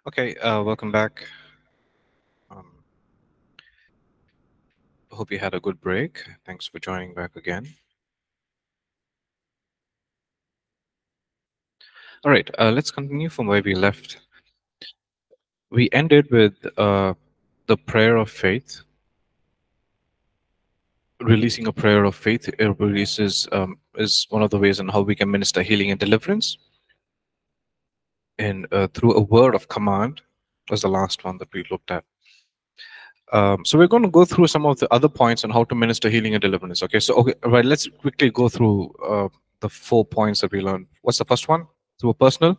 Okay, welcome back. Um, Hope you had a good break. Thanks for joining back again. All right, let's continue from where we left. We ended with the prayer of faith, releasing a prayer of faith. It releases is one of the ways in how we can minister healing and deliverance, and through a word of command was the last one that we looked at. So we're going to go through some of the other points on how to minister healing and deliverance. Okay, so right, let's quickly go through the 4 points that we learned. What's the first one? Through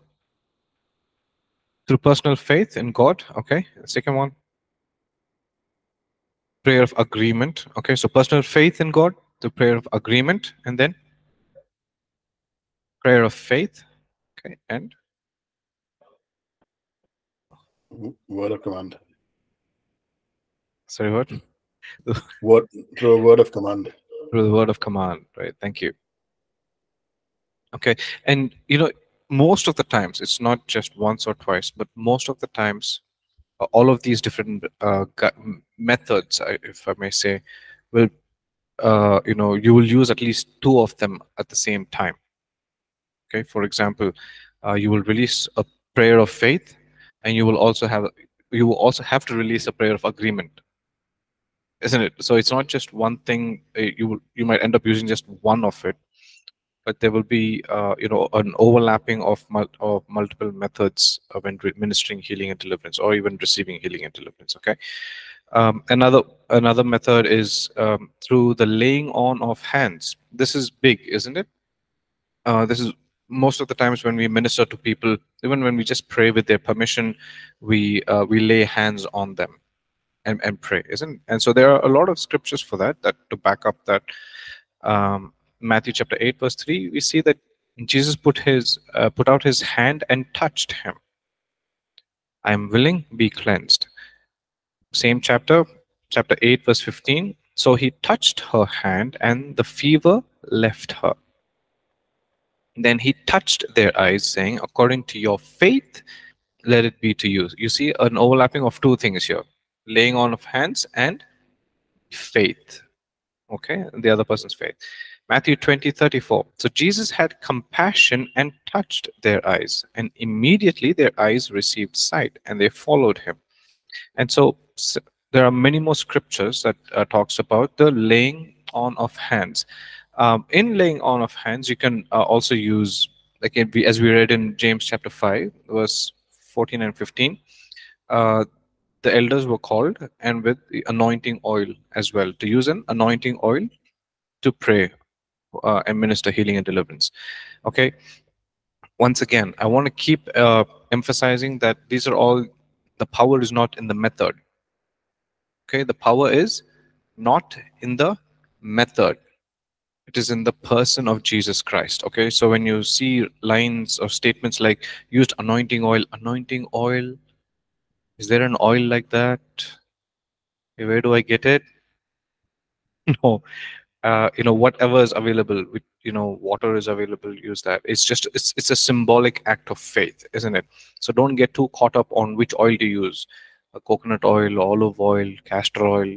personal faith in God. Okay, the second one, prayer of agreement. Okay, so personal faith in God, the prayer of agreement, and then prayer of faith. Okay, and Word of command. sorry, what? Through a word of command. Through the word of command. Right. Thank you. Okay, and most of the times it's not just once or twice, but most of the times all of these different methods, if I may say, will you will use at least two of them at the same time. Okay, for example, you will release a prayer of faith, and you will also have to release a prayer of agreement, isn't it? So it's not just one thing. You might end up using just one of it, but there will be an overlapping of multiple methods when ministering healing and deliverance, or even receiving healing and deliverance. Okay. Another method is through the laying on of hands. This is big, isn't it? This is most of the times when we minister to people, even when we just pray with their permission, we lay hands on them and pray, isn't? And so there are a lot of scriptures for that to back up that. Matthew chapter 8 verse 3, we see that Jesus put out his hand and touched him. I am willing, be cleansed. Same chapter 8 verse 15. So he touched her hand and the fever left her. Then he touched their eyes, saying, according to your faith, let it be to you. You see an overlapping of two things here: laying on of hands and faith. Okay, the other person's faith. Matthew 20:34. So Jesus had compassion and touched their eyes, and immediately their eyes received sight, and they followed him. And so there are many more scriptures that talks about the laying on of hands. In laying on of hands, you can also use, like as we read in James chapter 5, verse 14 and 15. The elders were called, and with the anointing oil as well, to use an anointing oil to pray and minister healing and deliverance. Okay. Once again, I want to keep emphasizing that these are all, the power is not in the method. Okay, the power is not in the method. It is in the person of Jesus Christ. Okay, so when you see lines or statements like used anointing oil, is there an oil like that? Where do I get it? No. Whatever is available, with water is available, use that. It's a symbolic act of faith, isn't it? So don't get too caught up on which oil to use: coconut oil, olive oil, castor oil.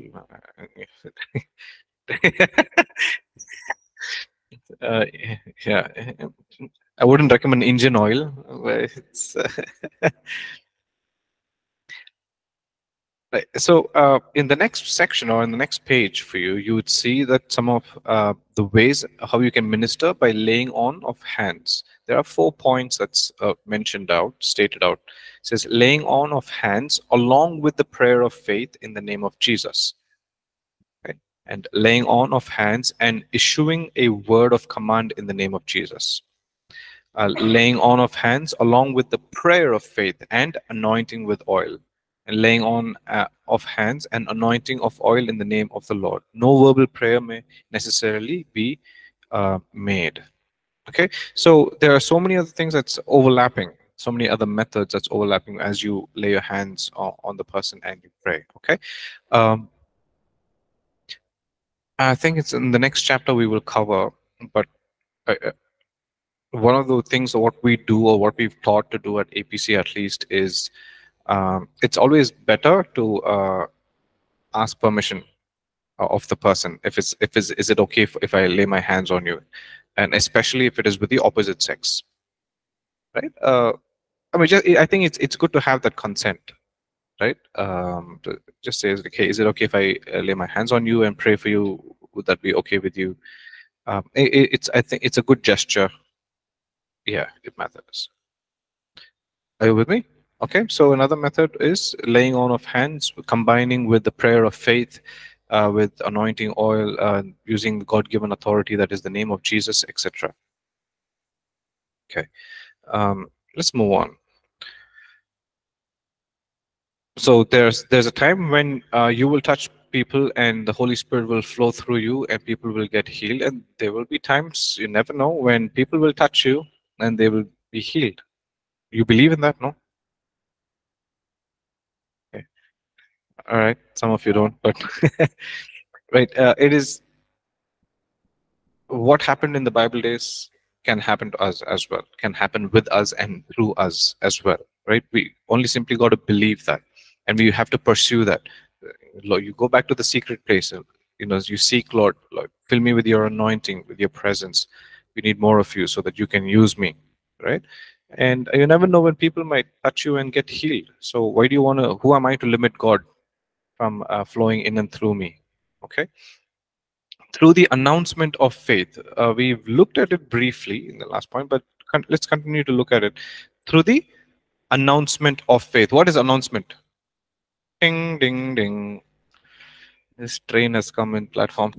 uh, yeah, I wouldn't recommend engine oil, but it's right. So in the next section, or in the next page for you, you would see that some of the ways how you can minister by laying on of hands. There are 4 points that's stated out. It says laying on of hands along with the prayer of faith in the name of Jesus. Okay? And laying on of hands and issuing a word of command in the name of Jesus. Laying on of hands along with the prayer of faith and anointing with oil, and laying on of hands and anointing of oil in the name of the Lord. No verbal prayer may necessarily be made. Okay, so there are so many other things that's overlapping, so many other methods that's overlapping as you lay your hands on the person and you pray. Okay, I think it's in the next chapter we will cover, but one of the things, what we do, or what we've taught to do at APC at least, is It's always better to ask permission of the person. If is it okay if I lay my hands on you, and especially if it is with the opposite sex, right? I mean, I think it's good to have that consent, right? To just say, okay, is it okay if I lay my hands on you and pray for you? Would that be okay with you? It's I think it's a good gesture. Yeah, it matters. Are you with me? Okay, so another method is laying on of hands, combining with the prayer of faith, with anointing oil, using the God-given authority that is the name of Jesus, etc. Okay, let's move on. So there's a time when you will touch people and the Holy Spirit will flow through you and people will get healed, and there will be times, you never know, when people will touch you and they will be healed. You believe in that, no? Okay. All right, some of you don't, but right, it is what happened in the Bible days can happen to us as well, can happen with us and through us as well, right? We only simply got to believe that, and we have to pursue that. Lord, you go back to the secret place, you seek, Lord, fill me with your anointing, with your presence. We need more of you so that you can use me, right? And you never know when people might touch you and get healed. So why do you want to? Who am I to limit God from flowing in and through me? Okay. Through the announcement of faith. We've looked at it briefly in the last point, but let's continue to look at it. Through the announcement of faith. What is announcement? Ding, ding, ding. This train has come in platform.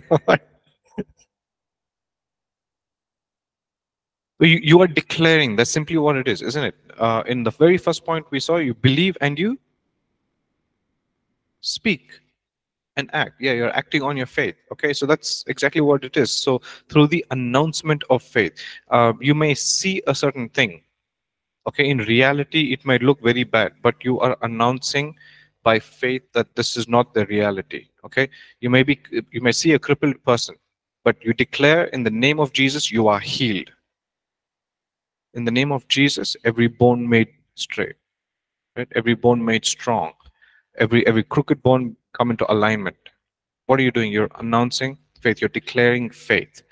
You are declaring. That's simply what it is, isn't it? In the very first point we saw, you believe and you speak and act. Yeah, you're acting on your faith. Okay, so that's exactly what it is. So through the announcement of faith, you may see a certain thing. Okay, in reality, it might look very bad, but you are announcing by faith that this is not the reality. Okay, you may see a crippled person, but you declare in the name of Jesus, you are healed. In the name of Jesus, every bone made straight, right? Every bone made strong. Every crooked bone come into alignment. What are you doing? You're announcing faith. You're declaring faith.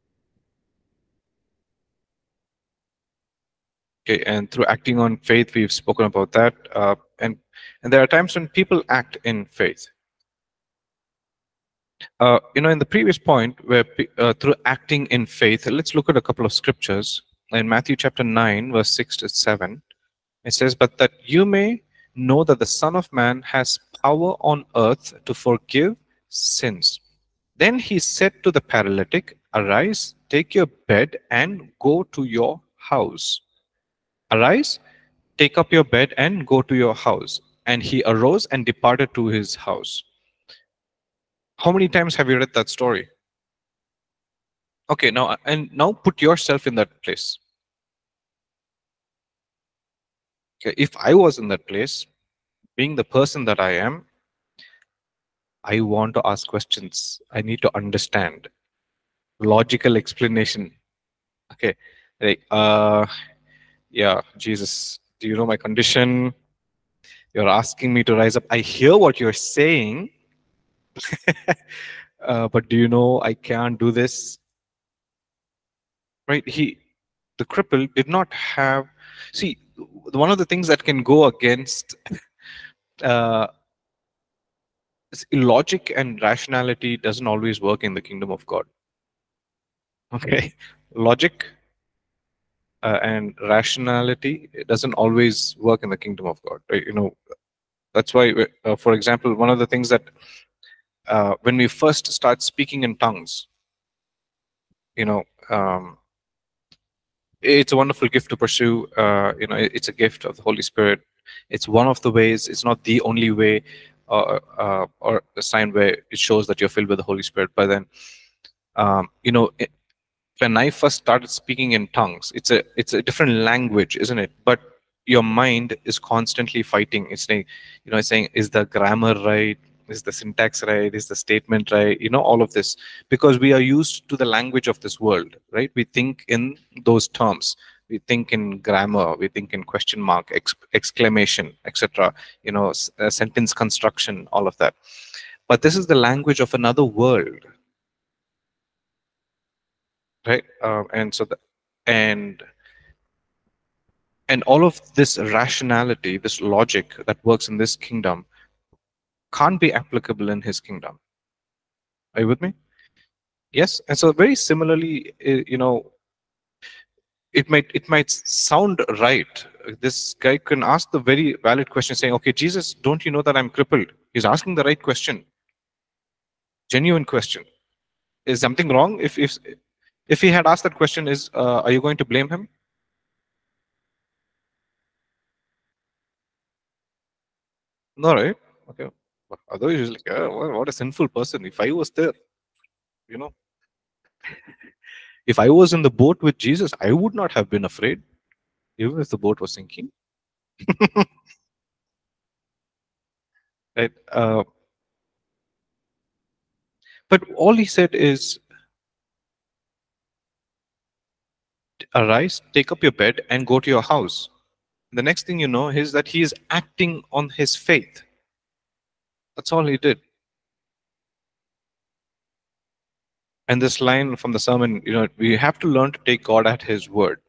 Okay, and through acting on faith, we've spoken about that. And there are times when people act in faith. In the previous point, where through acting in faith, let's look at a couple of scriptures. In Matthew chapter 9, verse 6 to 7, it says, "But that you may know that the Son of Man has power on earth to forgive sins." Then he said to the paralytic, "Arise, take your bed, and go to your house." Arise, take up your bed, and go to your house. And he arose and departed to his house. How many times have you read that story? Okay, now put yourself in that place. Okay, if I was in that place, being the person that I am, I want to ask questions. I need to understand logical explanation. Okay, like yeah, Jesus, do you know my condition? You're asking me to rise up. I hear what you're saying, but do you know I can't do this? Right? The cripple did not have. See, one of the things that can go against uh, logic and rationality doesn't always work in the kingdom of God. Okay, logic and rationality, it doesn't always work in the kingdom of God. Right? That's why, for example, one of the things that when we first start speaking in tongues, you know, it's a wonderful gift to pursue. It's a gift of the Holy Spirit. It's one of the ways. It's not the only way, or a sign where it shows that you're filled with the Holy Spirit. But then, when I first started speaking in tongues, it's a different language, isn't it? But your mind is constantly fighting. It's saying, is the grammar right? Is the syntax right? Is the statement right? All of this, because we are used to the language of this world, right? We think in those terms. We think in grammar, we think in question mark, exclamation, etc. Sentence construction, all of that. But this is the language of another world, right? And and all of this rationality, this logic that works in this kingdom can't be applicable in his kingdom. Are you with me? Yes. And so very similarly, it might sound right. This guy can ask the very valid question, saying, okay, Jesus, don't you know that I'm crippled? He's asking the right question, genuine question. Is something wrong? If he had asked that question, are you going to blame him? No, right? Okay. But otherwise, he's like, what a sinful person. If I was there, you know, if I was in the boat with Jesus, I would not have been afraid, even if the boat was sinking. Right? But all he said is, arise, take up your bed, and go to your house. The next thing you know is that he is acting on his faith. That's all he did. And this line from the sermon, we have to learn to take God at his word.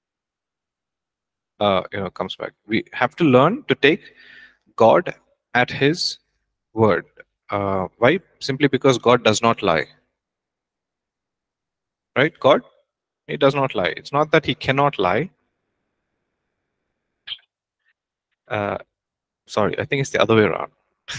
Comes back. We have to learn to take God at his word. Why? Simply because God does not lie. Right? God, he does not lie. It's not that he cannot lie. Sorry, I think it's the other way around.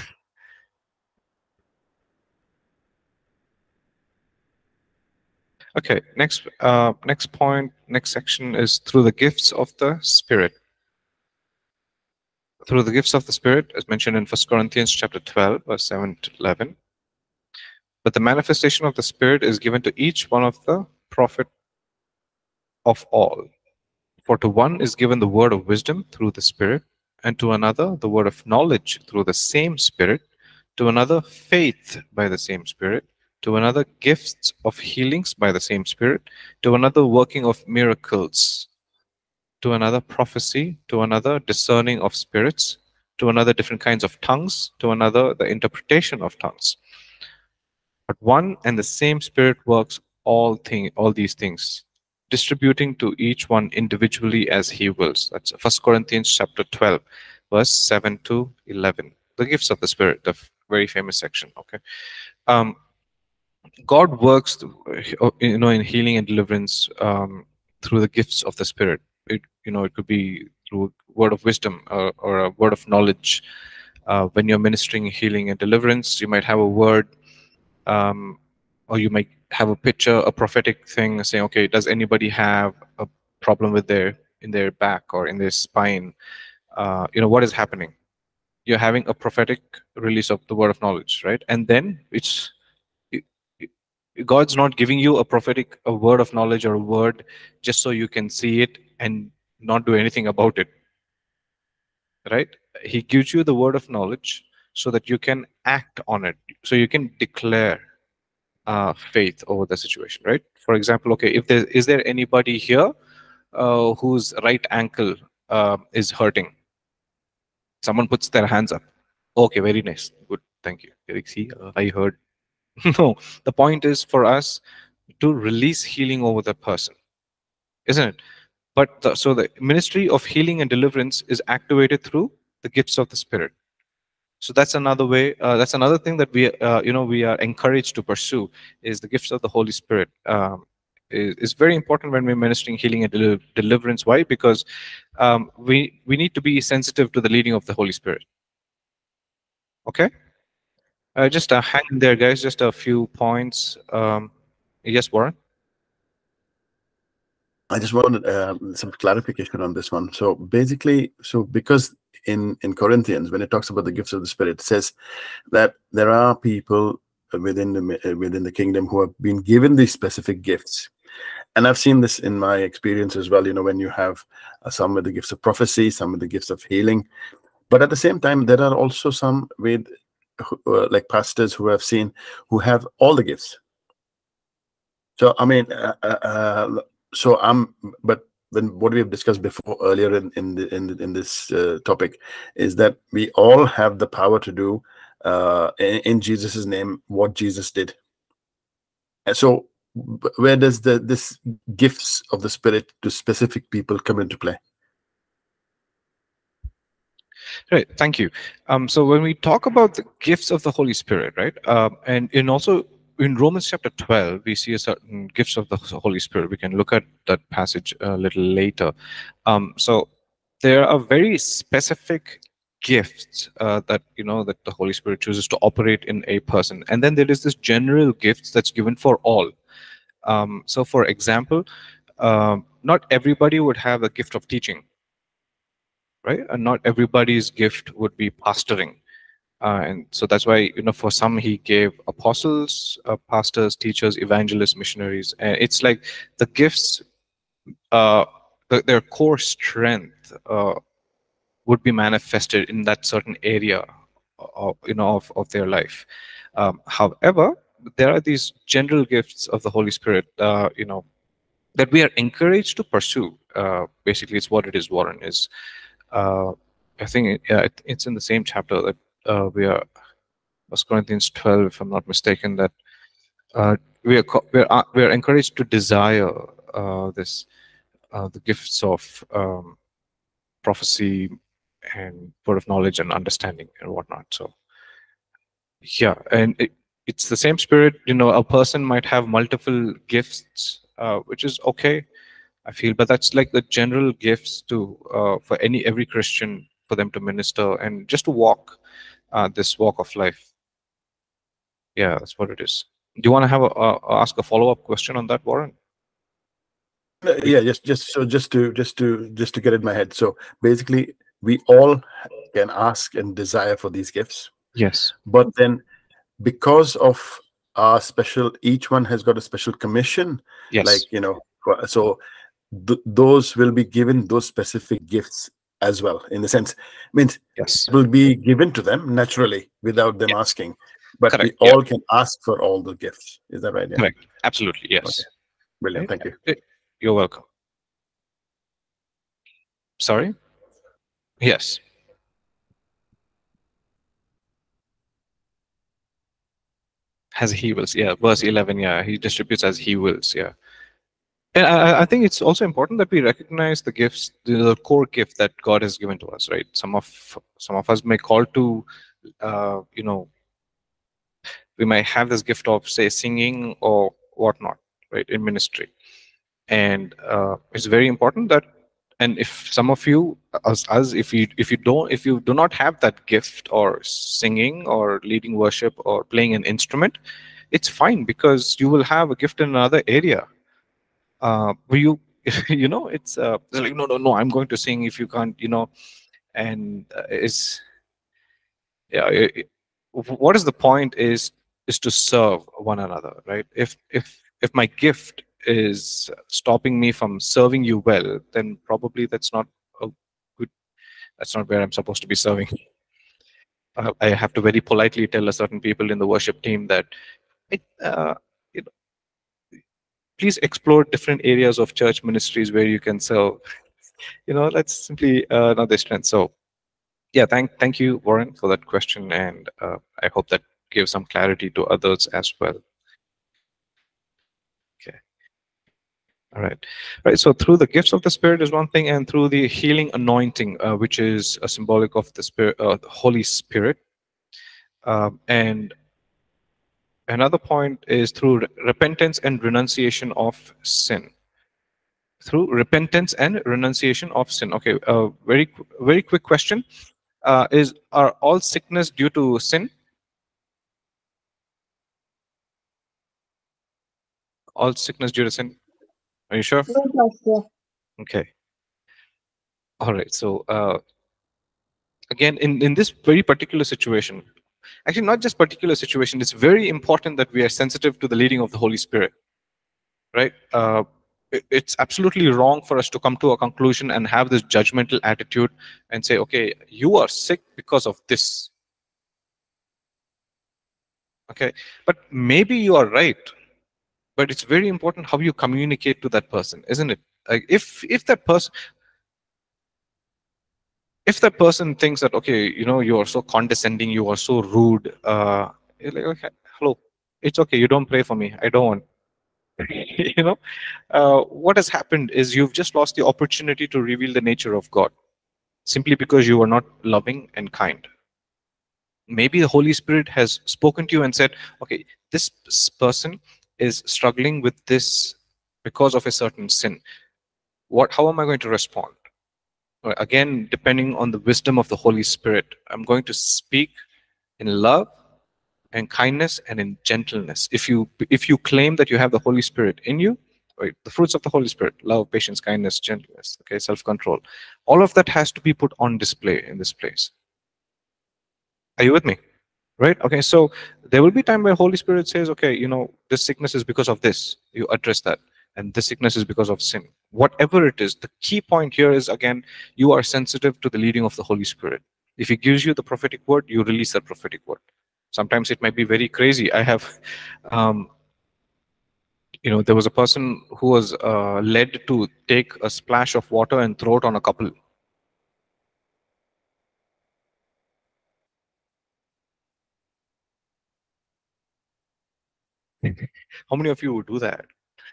Okay, next point, next section is through the gifts of the Spirit. Through the gifts of the Spirit, as mentioned in 1 Corinthians chapter 12, verse 7 to 11. But the manifestation of the Spirit is given to each one of the prophet of all. For to one is given the word of wisdom through the Spirit, and to another the word of knowledge through the same Spirit, to another faith by the same Spirit, to another gifts of healings by the same Spirit, to another working of miracles, to another prophecy, to another discerning of spirits, to another different kinds of tongues, to another the interpretation of tongues. But one and the same Spirit works all these things, distributing to each one individually as he wills. That's 1 Corinthians chapter 12, verse 7 to 11. The gifts of the Spirit, the very famous section. Okay. God works, in healing and deliverance through the gifts of the Spirit. It could be through a word of wisdom or a word of knowledge. When you're ministering healing and deliverance, you might have a word, or you might have a picture, a prophetic thing, saying, okay, does anybody have a problem with in their back or in their spine? What is happening? You're having a prophetic release of the word of knowledge, right? And then God's not giving you a word of knowledge or a word just so you can see it and not do anything about it, right? He gives you the word of knowledge so that you can act on it, so you can declare faith over the situation, right? For example, okay, is there anybody here whose right ankle is hurting? Someone puts their hands up. Okay, very nice, good, thank you. See, I heard. No, the point is for us to release healing over the person, isn't it? But so the ministry of healing and deliverance is activated through the gifts of the Spirit. So that's another way. That's another thing that we are encouraged to pursue, is the gifts of the Holy Spirit. Is very important when we're ministering healing and deliverance. Why? Because we need to be sensitive to the leading of the Holy Spirit. Okay. Just hang in there, guys. Just a few points. Yes, Warren. I just wanted some clarification on this one. So basically, because in Corinthians, when it talks about the gifts of the Spirit, it says that there are people within the kingdom who have been given these specific gifts. And I've seen this in my experience as well, when you have some with the gifts of prophecy, some with the gifts of healing. But at the same time, there are also some with like pastors who have all the gifts. So I mean, but when what we have discussed before earlier in this topic is that we all have the power to do in Jesus's name what Jesus did. And so where does this gifts of the Spirit to specific people come into play? Right. Thank you. So when we talk about the gifts of the Holy Spirit, right, and in also in Romans chapter 12, we see a certain gifts of the Holy Spirit. We can look at that passage a little later. So there are very specific gifts that that the Holy Spirit chooses to operate in a person, and then there is this general gifts that's given for all. So, for example, not everybody would have a gift of teaching, right? And not everybody's gift would be pastoring. And so that's why, for some he gave apostles, pastors, teachers, evangelists, missionaries. And it's like the gifts, their core strength would be manifested in that certain area of their life. However, there are these general gifts of the Holy Spirit, that we are encouraged to pursue. Basically, it's what it is, Warren, is uh, I think it's in the same chapter that we are, 1 Corinthians 12, if I'm not mistaken, that we are encouraged to desire this the gifts of prophecy and word of knowledge and understanding and whatnot. So yeah, and it's the same spirit. A person might have multiple gifts, which is okay, I feel, but that's like the general gifts to for every Christian, for them to minister and just to walk this walk of life. Yeah, that's what it is. Do you want to have ask a follow-up question on that, Warren? Yeah, just to get in my head. So basically, we all can ask and desire for these gifts, Yes. but then because of our special, each one has got a special commission. Yes. Like so those will be given those specific gifts as well. In the sense, means Yes. will be given to them naturally without them Yes. asking. But we Correct. Yeah. all can ask for all the gifts. Is that right? Yeah. Correct. Absolutely. Okay. Yes. Brilliant. Right? Thank you. You're welcome. Sorry? Yes. As he wills. Yeah. Verse 11. Yeah. He distributes as he wills. Yeah. And I think it's also important that we recognize the gifts, the core gift that God has given to us, right? Some of us may call to, we might have this gift of, say, singing or whatnot, right, in ministry. And it's very important that, and if some of you, us, if you do not have that gift or singing or leading worship or playing an instrument, it's fine, because you will have a gift in another area. Where you it's like, no, I'm going to sing if you can't, and it's, yeah, what is the point is to serve one another, right? If my gift is stopping me from serving you well, then probably that's not a good, that's not where I'm supposed to be serving. I have to very politely tell a certain people in the worship team that, uh, you know, please explore different areas of church ministries where you can serve. That's simply not their strength. So yeah, thank you, Warren, for that question, and I hope that gives some clarity to others as well. Okay. All right. Right. So through the gifts of the Spirit is one thing, and through the healing anointing, which is a symbolic of the Spirit, the Holy Spirit. And another point is through repentance and renunciation of sin. Through repentance and renunciation of sin. Okay. Very quick question: are all sickness due to sin? All sickness due to sin? Are you sure? No, Pastor. Okay. All right. So again, in this very particular situation, actually not just particular situation, it's very important that we are sensitive to the leading of the Holy Spirit, right? It's absolutely wrong for us to come to a conclusion and have this judgmental attitude and say, okay, you are sick because of this. Okay, but maybe you are right, but it's very important how you communicate to that person, isn't it? Like if that person thinks that, okay, you are so condescending, you are so rude, you're like, okay, hello, it's okay, you don't pray for me, I don't want. you know what has happened is you've just lost the opportunity to reveal the nature of God, simply because you are not loving and kind. Maybe the Holy Spirit has spoken to you and said, okay, this person is struggling with this because of a certain sin. How am I going to respond? Again, depending on the wisdom of the Holy Spirit, I'm going to speak in love and kindness and in gentleness. If you claim that you have the Holy Spirit in you, right, the fruits of the Holy Spirit, love, patience, kindness, gentleness, okay, self-control, all of that has to be put on display in this place. Are you with me? Right? Okay, so there will be time where Holy Spirit says, okay, this sickness is because of this, you address that. And this sickness is because of sin. Whatever it is, the key point here is, again, you are sensitive to the leading of the Holy Spirit. If he gives you the prophetic word, you release that prophetic word. Sometimes it might be very crazy. I have um, there was a person who was led to take a splash of water and throw it on a couple. How many of you would do that?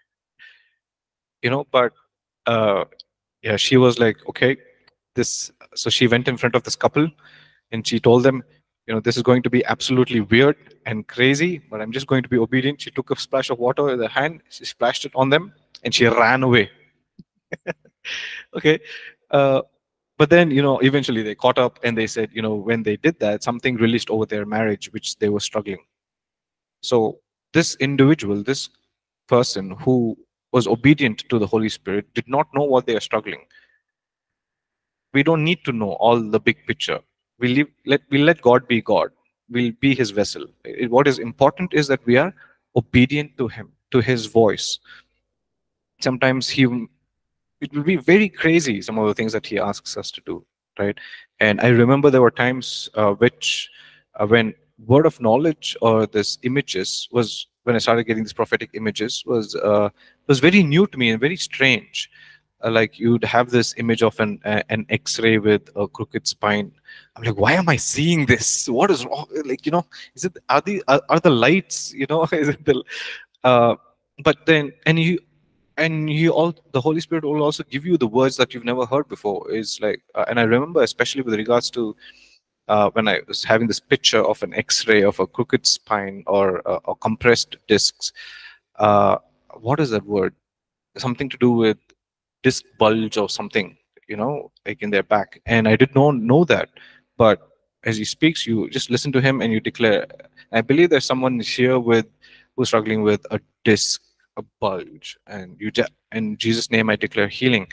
But yeah, she was like, okay, so she went in front of this couple and she told them, this is going to be absolutely weird and crazy, but I'm just going to be obedient. She took a splash of water with her hand, she splashed it on them, and she ran away. Okay. uh, but then eventually they caught up and they said, when they did that, something released over their marriage which they were struggling. So this individual, this person who was obedient to the Holy Spirit, did not know what they are struggling. We don't need to know all the big picture. We let God be God. We'll be his vessel. What is important is that we are obedient to him, to his voice. Sometimes it will be very crazy, some of the things that he asks us to do, right? And I remember there were times which when word of knowledge or this images was, when I started getting these prophetic images, was very new to me and very strange. Like you'd have this image of an X-ray with a crooked spine. I'm like, why am I seeing this? What is wrong? Like, is it are the lights? Is it the uh, but then and all the Holy Spirit will also give you the words that you've never heard before. Is like, and I remember especially with regards to when I was having this picture of an X-ray of a crooked spine or compressed discs. Uh, what is that word? Something to do with disc bulge or something, like in their back. And I did not know that. But as he speaks, you just listen to him and you declare. I believe there's someone here who's struggling with a disc, a bulge, and in Jesus' name I declare healing.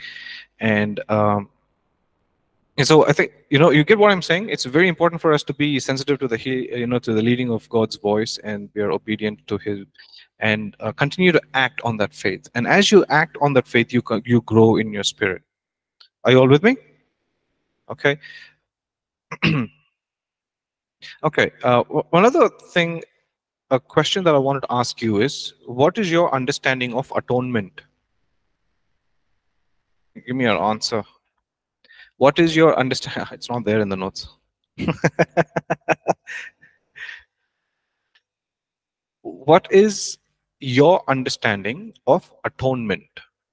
And so I think you get what I'm saying. It's very important for us to be sensitive to to the leading of God's voice, and we are obedient to His, and continue to act on that faith. And as you act on that faith, you grow in your spirit. Are you all with me? Okay. Okay. One other thing, a question that I wanted to ask you is, what is your understanding of atonement? Give me your answer. What is your understanding? It's not there in the notes. What is your understanding of atonement?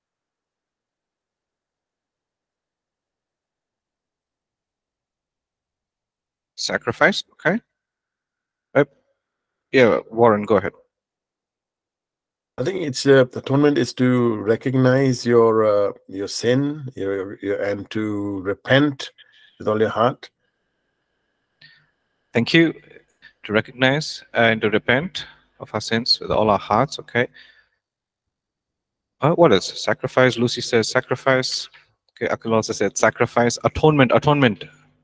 Sacrifice? Okay. Uh, yeah, Warren, go ahead. I think it's atonement is to recognize your sin, and to repent with all your heart. Thank you. To recognize and to repent of our sins with all our hearts. Okay. What is sacrifice? Lucy says sacrifice. Okay. Akil also said sacrifice. Atonement. Atonement.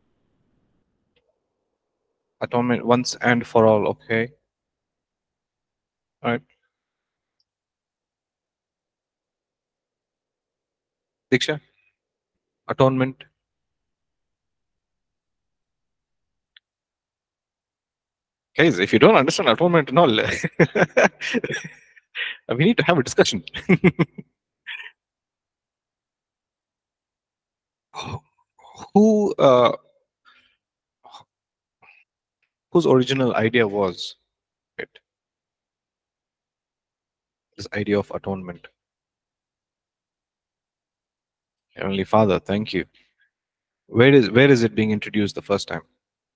Atonement once and for all. Okay. All right. Diksha. Atonement. Guys, if you don't understand atonement and all, we need to have a discussion. Who, whose original idea was it? This idea of atonement. Heavenly Father, thank you. Where is it being introduced the first time?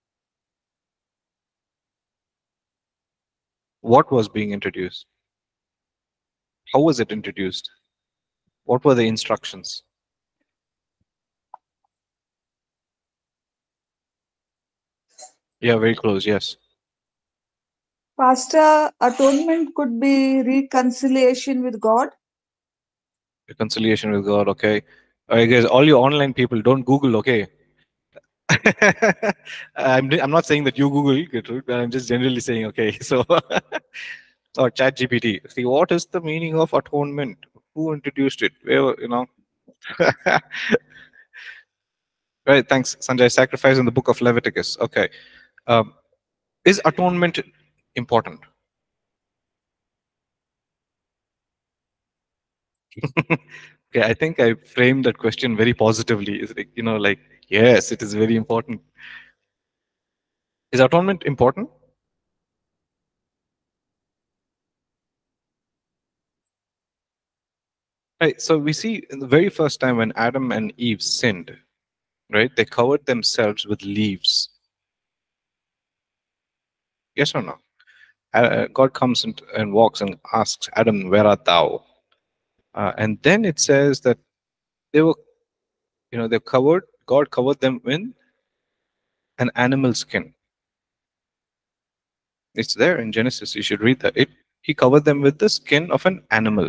What was being introduced? How was it introduced? What were the instructions? Yeah, very close. Yes, Pastor, atonement could be reconciliation with God. reconciliation with God. Okay, guys, all you online people, don't Google. Okay, I'm not saying that you Google, Gertrude, but I'm just generally saying. Okay, so or Chat GPT. See, what is the meaning of atonement? Who introduced it? Where, Right. Thanks, Sanjay. Sacrifice in the book of Leviticus. Okay. Um, is atonement important? Okay, I think I framed that question very positively. Is like, like, yes, it is very important. Is atonement important? Right. So we see in the very first time when Adam and Eve sinned, right? They covered themselves with leaves. Yes or no? God comes and walks and asks Adam, "Where art thou?" And then it says that they were, they're covered. God covered them in an animal skin. It's there in Genesis. You should read that. He covered them with the skin of an animal.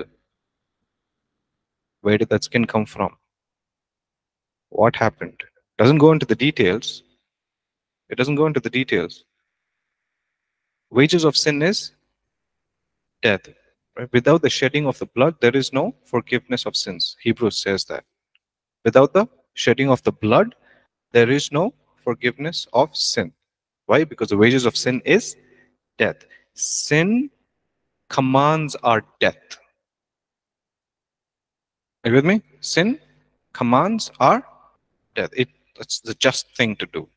Where did that skin come from? What happened? Doesn't go into the details. It doesn't go into the details. Wages of sin is death. Right? Without the shedding of the blood, there is no forgiveness of sins. Hebrews says that. Without the shedding of the blood, there is no forgiveness of sin. Why? Because the wages of sin is death. Sin commands our death. Are you with me? Sin commands our death. That's the just thing to do.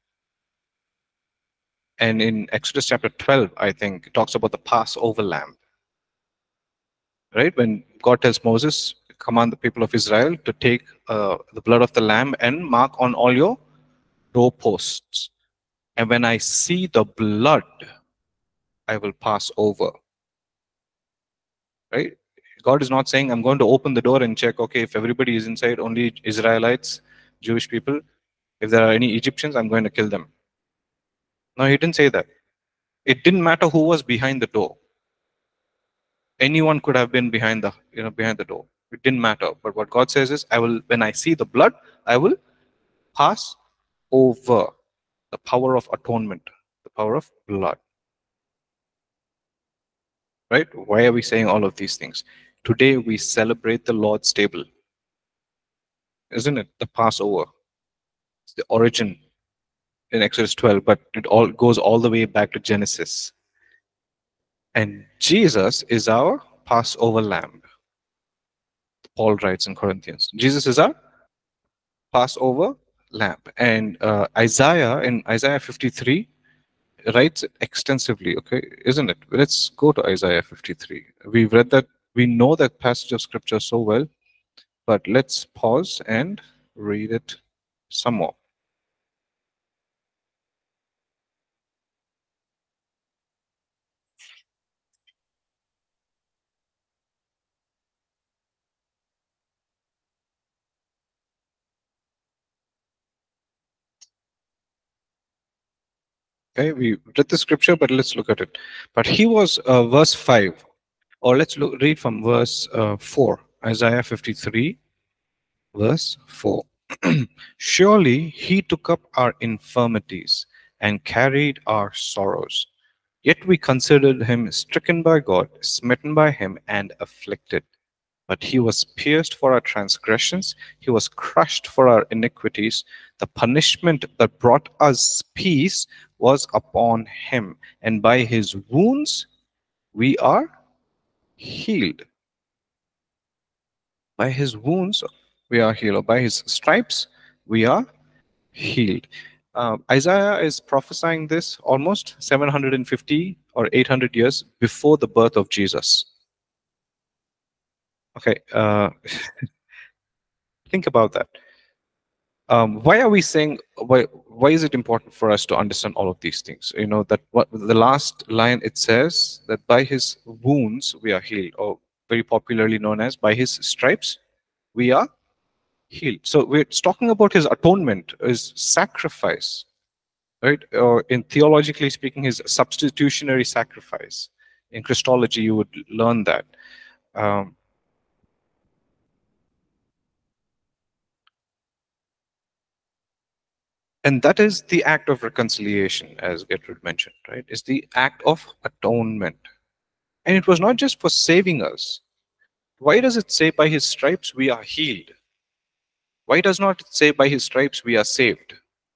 And in Exodus chapter 12, I think, it talks about the Passover lamb. Right? When God tells Moses, command the people of Israel to take the blood of the lamb and mark on all your doorposts. And when I see the blood, I will pass over. Right? God is not saying, I'm going to open the door and check, okay, if everybody is inside, only Israelites, Jewish people, if there are any Egyptians, I'm going to kill them. No, he didn't say that. It didn't matter who was behind the door. Anyone could have been behind the door. It didn't matter. But what God says is, when I see the blood, I will pass over. The power of atonement, the power of blood. Right? Why are we saying all of these things? Today we celebrate the Lord's table. Isn't it? The Passover. It's the origin in Exodus 12, but it all goes all the way back to Genesis. And Jesus is our Passover lamb. Paul writes in Corinthians. Jesus is our Passover lamb. And Isaiah, in Isaiah 53, writes it extensively, okay, isn't it? Let's go to Isaiah 53. We've read that, we know that passage of scripture so well, but let's pause and read it some more. Okay, we read the scripture, but let's look at it. But he was, verse 5, or let's read from verse 4, Isaiah 53, verse 4. Surely he took up our infirmities and carried our sorrows. Yet we considered him stricken by God, smitten by him, and afflicted. But he was pierced for our transgressions, he was crushed for our iniquities. The punishment that brought us peace was upon him, and by his wounds we are healed. By his wounds we are healed, or by his stripes we are healed. Isaiah is prophesying this almost 750 or 800 years before the birth of Jesus. Okay, think about that. Why are we saying, why is it important for us to understand all of these things? You know, that what the last line, it says that by his wounds we are healed, or very popularly known as by his stripes we are healed. So we're talking about his atonement, his sacrifice, right? Or in theologically speaking, his substitutionary sacrifice. In Christology, you would learn that. Um, and that is the act of reconciliation, as Gertrude mentioned, right? It's the act of atonement. And it was not just for saving us. Why does it say by his stripes we are healed? Why does not it say by his stripes we are saved?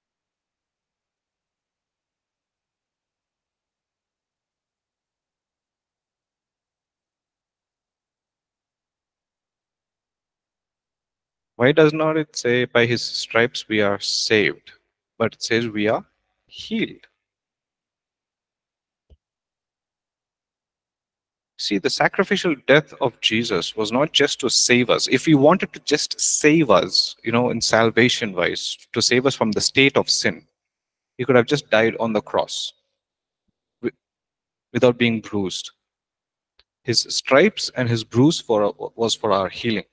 Why does not it say by his stripes we are saved, but it says we are healed? See, the sacrificial death of Jesus was not just to save us. If he wanted to just save us, you know, in salvation wise, to save us from the state of sin, he could have just died on the cross without being bruised. His stripes and his bruise was for our healing.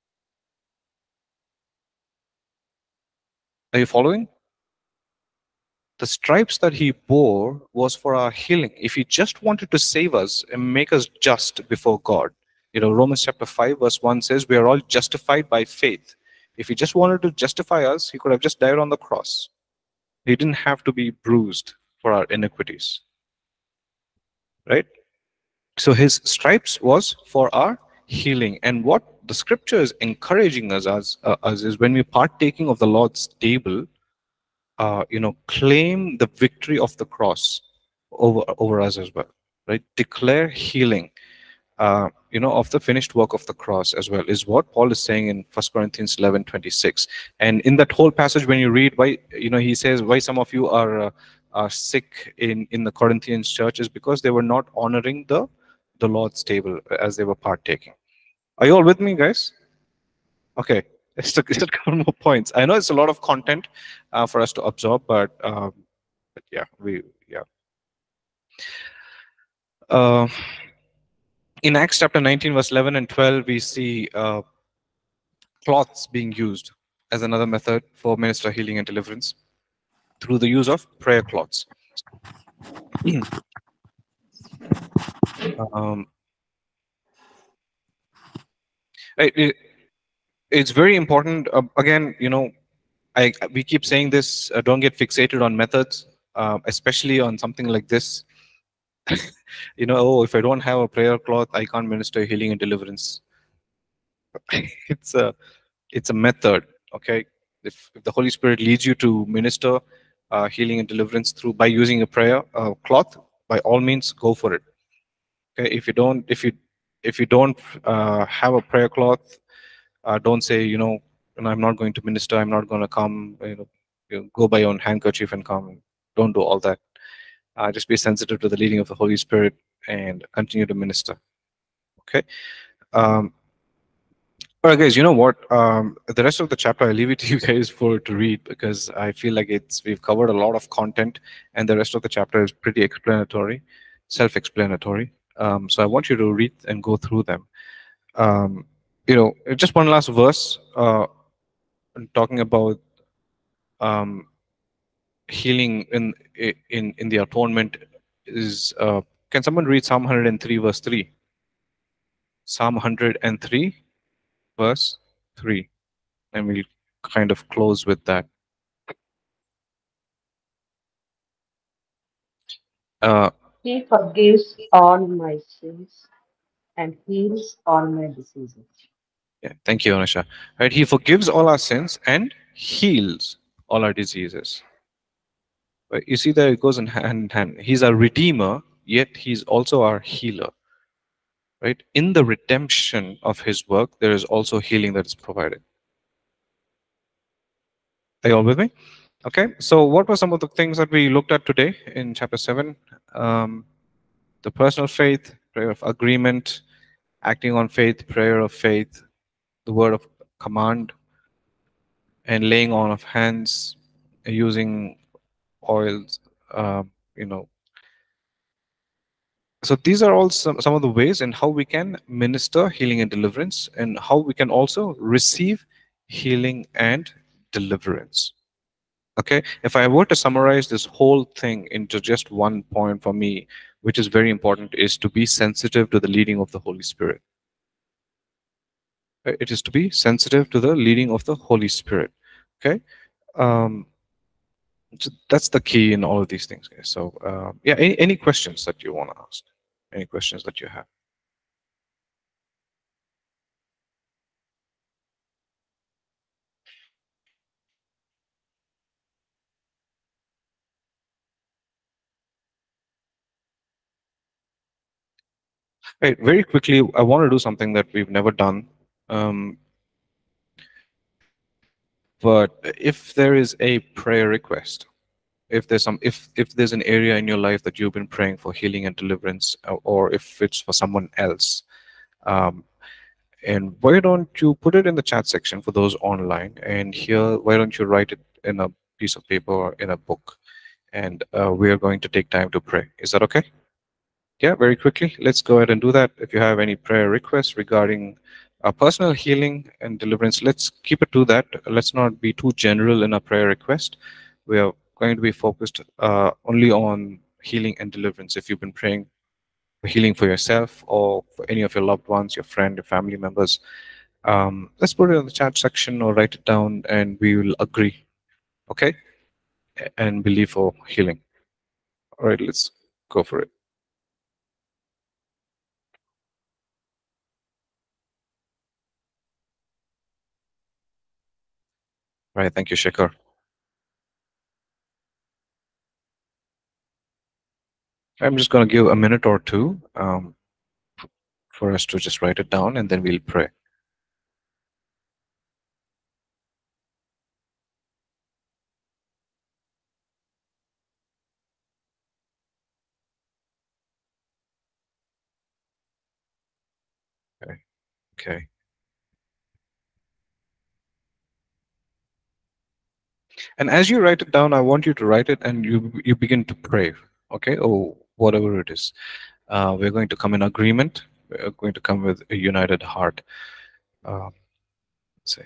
Are you following? The stripes that he bore was for our healing. If he just wanted to save us and make us just before God, you know, Romans chapter 5 verse 1 says we are all justified by faith. If he just wanted to justify us, he could have just died on the cross. He didn't have to be bruised for our iniquities, right? So his stripes was for our healing. And what the scripture is encouraging us as is when we're partaking of the Lord's table, you know, claim the victory of the cross over us as well, right? Declare healing, you know, of the finished work of the cross as well, is what Paul is saying in 1 Corinthians 11:26. And in that whole passage, when you read why, you know, he says why some of you are sick in the Corinthians church is because they were not honoring the Lord's table as they were partaking. Are you all with me, guys? Okay. It's a couple more points. I know it's a lot of content for us to absorb, but yeah, yeah. Uh, in Acts chapter 19, verse 11 and 12, we see cloths being used as another method for minister healing and deliverance through the use of prayer cloths. um, it's very important. Again, you know, we keep saying this, don't get fixated on methods, especially on something like this. You know, oh, if I don't have a prayer cloth, I can't minister healing and deliverance. It's a method, okay? If the Holy Spirit leads you to minister healing and deliverance through by using a prayer cloth, by all means, go for it. Okay, if you don't have a prayer cloth, don't say, you know, I'm not going to minister, I'm not going to come. You go by your own handkerchief and come. Don't do all that. Just be sensitive to the leading of the Holy Spirit and continue to minister. Okay. All right, guys. You know what? The rest of the chapter, I leave it to you guys to read because I feel like we've covered a lot of content, and the rest of the chapter is pretty explanatory, self-explanatory. So I want you to read and go through them. You know, just one last verse talking about healing in the atonement is. Can someone read Psalm 103 verse 3? Psalm 103 verse 3, and we'll kind of close with that. He forgives all my sins and heals all my diseases. Yeah, thank you, Anusha. Right, he forgives all our sins and heals all our diseases. Right, you see that it goes in hand in hand. He's our redeemer, yet he's also our healer. Right, in the redemption of his work, there is also healing that is provided. Are you all with me? Okay, so what were some of the things that we looked at today in chapter 7? Um, the personal faith, prayer of agreement, acting on faith, prayer of faith, the word of command, and laying on of hands, using oils, you know. So these are all some of the ways in how we can minister healing and deliverance, and how we can also receive healing and deliverance. Okay, if I were to summarize this whole thing into just one point for me, which is very important, is to be sensitive to the leading of the Holy Spirit. It is to be sensitive to the leading of the Holy Spirit. Okay, um, so that's the key in all of these things, guys. So yeah, any questions that you want to ask? Any questions that you have? Right, very quickly, I want to do something that we've never done. Um, but if there is a prayer request, if there's an area in your life that you've been praying for healing and deliverance, or if it's for someone else, um, and why don't you put it in the chat section for those online, and here, why don't you write it in a piece of paper or in a book, and we are going to take time to pray. Is that okay? Yeah, very quickly, let's go ahead and do that. If you have any prayer requests regarding personal healing and deliverance, let's keep it to that. Let's not be too general in our prayer request. We are going to be focused only on healing and deliverance. If you've been praying for healing for yourself or for any of your loved ones, your friend, your family members, let's put it in the chat section or write it down, and we will agree, okay, and believe for healing. All right, let's go for it. All right, thank you, Shekhar. I'm just going to give a minute or two for us to just write it down, and then we'll pray. Okay. Okay. And as you write it down, I want you to write it and you begin to pray. Okay, or whatever it is. We're going to come in agreement. We're going to come with a united heart. Let's say.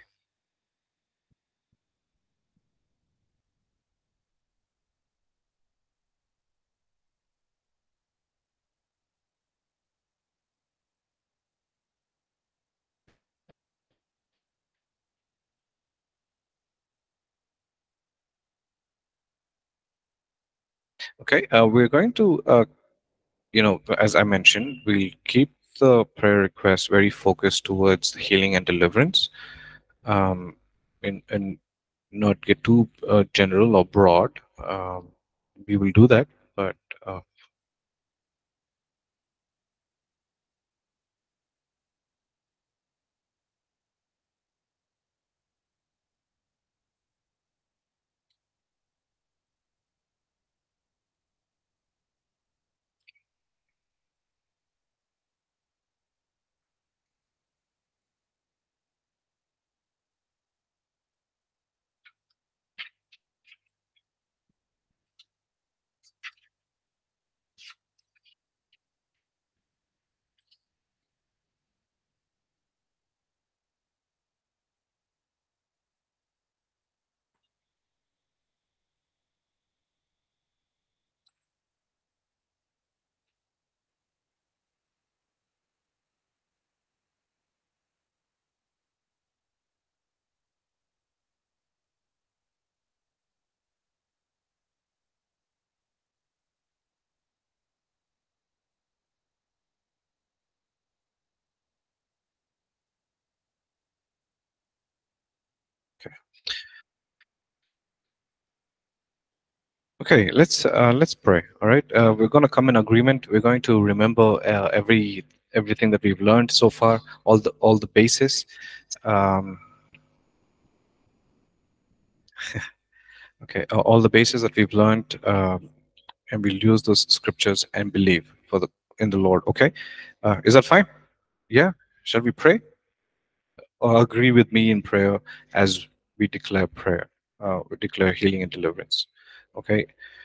Okay, we're going to, as I mentioned, we'll keep the prayer request very focused towards healing and deliverance, um, and not get too general or broad. We will do that, but okay. Okay, let's pray. All right, we're going to come in agreement. We're going to remember everything that we've learned so far, all the basis. Um, Okay, all the bases that we've learned, and we'll use those scriptures and believe for the in the Lord. Okay, is that fine? Yeah. Shall we pray? Or agree with me in prayer as we declare prayer, we declare healing and deliverance. Okay,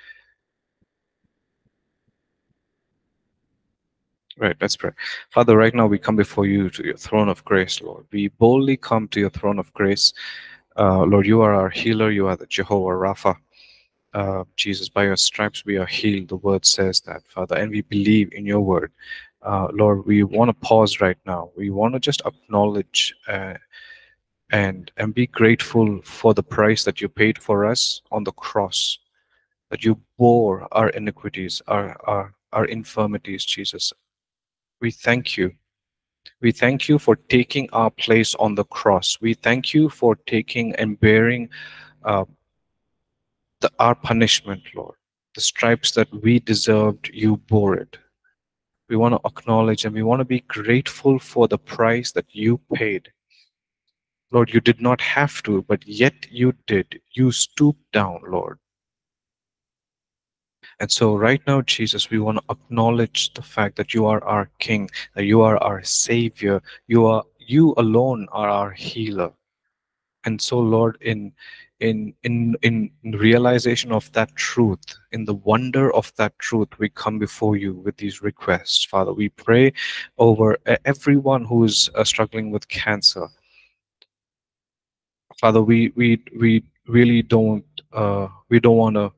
right. Let's pray. Father, right now we come before you to your throne of grace, Lord. We boldly come to your throne of grace. Lord, you are our healer. You are the Jehovah Rapha. Jesus, by your stripes we are healed. The word says that, Father, and we believe in your word. Lord, we want to pause right now. We want to just acknowledge and be grateful for the price that you paid for us on the cross, that you bore our iniquities, our infirmities, Jesus. We thank you. We thank you for taking our place on the cross. We thank you for taking and bearing uh, our punishment, Lord. The stripes that we deserved, you bore it. We want to acknowledge and we want to be grateful for the price that you paid. Lord, you did not have to, but yet you did. You stooped down, Lord. And so right now, Jesus, we want to acknowledge the fact that you are our King, that you are our Savior. You alone are our healer. And so, Lord, in realization of that truth, in the wonder of that truth, we come before you with these requests. Father, we pray over everyone who is struggling with cancer. Father, we really we don't want to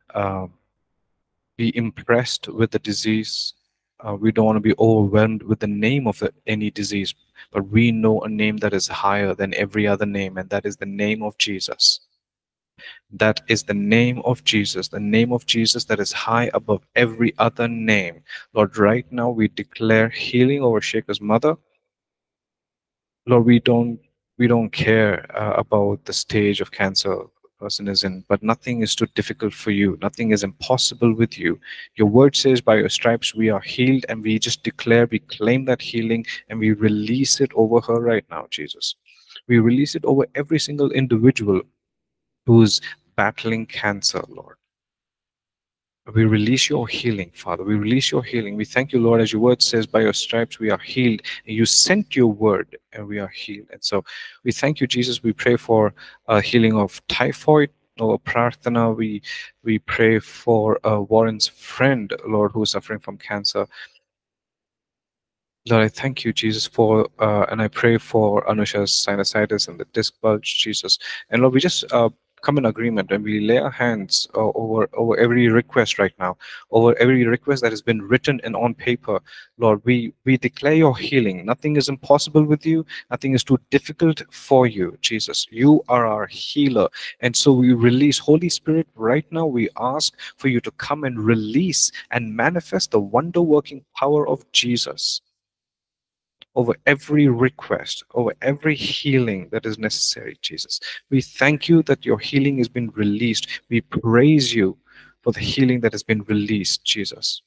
be impressed with the disease. We don't want to be overwhelmed with the name of any disease, but we know a name that is higher than every other name, and that is the name of Jesus. That is the name of Jesus, the name of Jesus that is high above every other name. Lord, right now we declare healing over Shaker's mother. Lord, we don't care about the stage of cancer a person is in, but nothing is too difficult for you. Nothing is impossible with you. Your word says, by your stripes we are healed, and we just declare, we claim that healing, and we release it over her right now, Jesus. We release it over every single individual who's battling cancer, Lord. We release your healing, Father. We release your healing. We thank you, Lord, as your word says, by your stripes we are healed. And you sent your word and we are healed. And so we thank you, Jesus. We pray for healing of typhoid or prarthana. We pray for Warren's friend, Lord, who is suffering from cancer. Lord, I thank you, Jesus, for and I pray for Anusha's sinusitis and the disc bulge, Jesus. And Lord, we just come in agreement and we lay our hands over every request right now, over every request that has been written and on paper. Lord, we declare your healing. Nothing is impossible with you. Nothing is too difficult for you, Jesus. You are our healer. And so we release, Holy Spirit, right now we ask for you to come and release and manifest the wonder-working power of Jesus over every request, over every healing that is necessary, Jesus. We thank you that your healing has been released. We praise you for the healing that has been released, Jesus.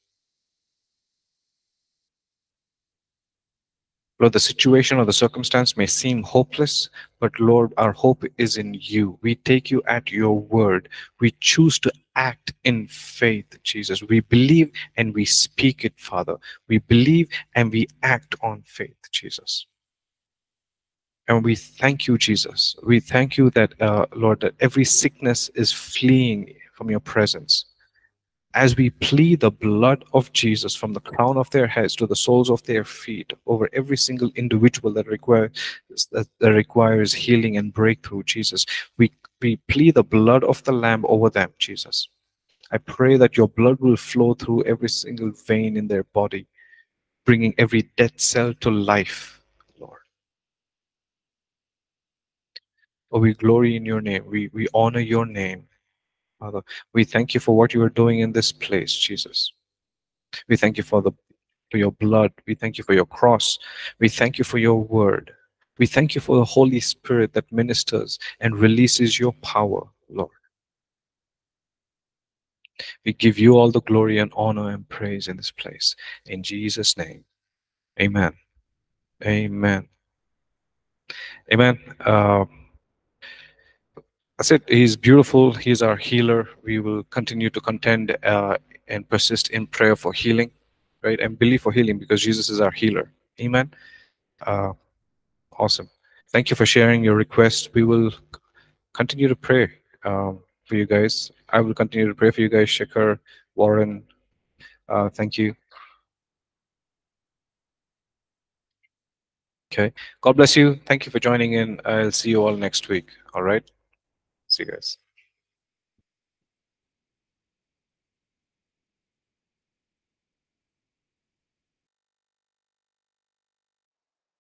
Lord, the situation or the circumstance may seem hopeless, but Lord, our hope is in you. We take you at your word. We choose to act in faith, Jesus. We believe and we speak it, Father. We believe and we act on faith, Jesus. And we thank you, Jesus. We thank you that, Lord, that every sickness is fleeing from your presence. As we plead the blood of Jesus from the crown of their heads to the soles of their feet over every single individual that requires healing and breakthrough, Jesus, we plead the blood of the Lamb over them, Jesus. I pray that your blood will flow through every single vein in their body, bringing every dead cell to life, Lord. Oh, we glory in your name. We honor your name, Father. We thank you for what you are doing in this place, Jesus. We thank you for your blood. We thank you for your cross. We thank you for your word. We thank you for the Holy Spirit that ministers and releases your power, Lord. We give you all the glory and honor and praise in this place. In Jesus' name, amen. Amen. Amen. That's it. He's beautiful. He's our healer. We will continue to contend and persist in prayer for healing, right? And believe for healing because Jesus is our healer. Amen. Uh, awesome. Thank you for sharing your request. We will continue to pray for you guys. I will continue to pray for you guys, Shekhar, Warren. Thank you. Okay. God bless you. Thank you for joining in. I'll see you all next week. All right. See you guys.